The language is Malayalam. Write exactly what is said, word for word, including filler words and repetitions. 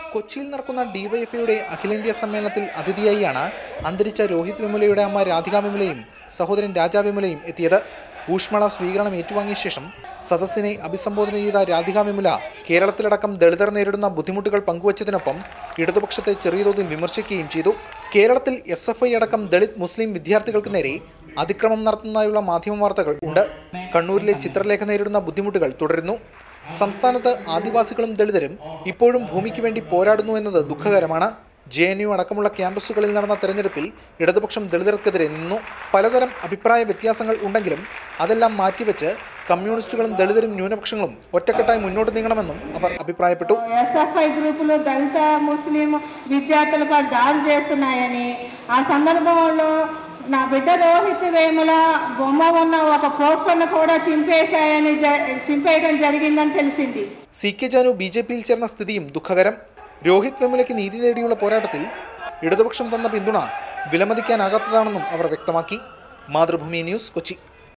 കൊച്ചിയിൽ നടക്കുന്ന ഡിവൈഎഫ്ഐയുടെ അഖിലേന്ത്യാ സമ്മേളനത്തിൽ അതിഥിയായാണ് അന്തരിച്ച രോഹിത് വെമുലയുടെ അമ്മ രാധിക വെമുലയും സഹോദരൻ രാജാ വെമുലയും എത്തിയത്. ഊഷ്മള സ്വീകരണം ഏറ്റുവാങ്ങിയ ശേഷം സദസ്സിനെ അഭിസംബോധന ചെയ്ത രാധിക വെമുല കേരളത്തിലടക്കം ദളിതർ നേരിടുന്ന ബുദ്ധിമുട്ടുകൾ പങ്കുവച്ചതിനൊപ്പം ഇടതുപക്ഷത്തെ ചെറിയ തോതിൽ വിമർശിക്കുകയും ചെയ്തു. കേരളത്തിൽ എസ് എഫ് ഐ അടക്കം ദളിത് മുസ്ലിം വിദ്യാർത്ഥികൾക്ക് നേരെ അതിക്രമം നടത്തുന്നതായുള്ള മാധ്യമ വാർത്തകൾ ഉണ്ട്. കണ്ണൂരിലെ ചിത്രലേഖ നേരിടുന്ന ബുദ്ധിമുട്ടുകൾ തുടരുന്നു. സംസ്ഥാനത്ത് ആദിവാസികളും ദളിതരും ഇപ്പോഴും ഭൂമിക്ക് വേണ്ടി പോരാടുന്നു എന്നത് ദുഃഖകരമാണ്. ജെ എൻ യു അടക്കമുള്ള ക്യാമ്പസുകളിൽ നടന്ന തെരഞ്ഞെടുപ്പിൽ ഇടതുപക്ഷം ദളിതർക്കെതിരെ നിന്നു. പലതരം അഭിപ്രായ വ്യത്യാസങ്ങൾ ഉണ്ടെങ്കിലും അതെല്ലാം മാറ്റിവെച്ച് കമ്മ്യൂണിസ്റ്റുകളും ദളിതരും ന്യൂനപക്ഷങ്ങളും ഒറ്റക്കെട്ടായി മുന്നോട്ട് നീങ്ങണമെന്നും അവർ അഭിപ്രായപ്പെട്ടു. എസ് എഫ് ഐ ഗ്രൂപ്പുలు దళిత ముస్లిం విద్యార్థులపై దాడి చేస్తున్నాయని ఆ సందర్భంలో నా బిడ్డ రోహిత్ వేముల బొమ్మ ఉన్న ఒక పోస్టర్ను కూడా చింపేశాయని చింపేయడం జరిగిందని తెలిసింది. സി കെ ജാനു ബി ജെ പിയിൽ ചേർന്ന സ്ഥിതിയും ദുഃഖകരം. രോഹിത് വെമുലയ്ക്ക് നീതി നേടിയുള്ള പോരാട്ടത്തിൽ ഇടതുപക്ഷം തന്ന പിന്തുണ വിലമതിക്കാനാകാത്തതാണെന്നും അവർ വ്യക്തമാക്കി. മാതൃഭൂമി ന്യൂസ്, കൊച്ചി.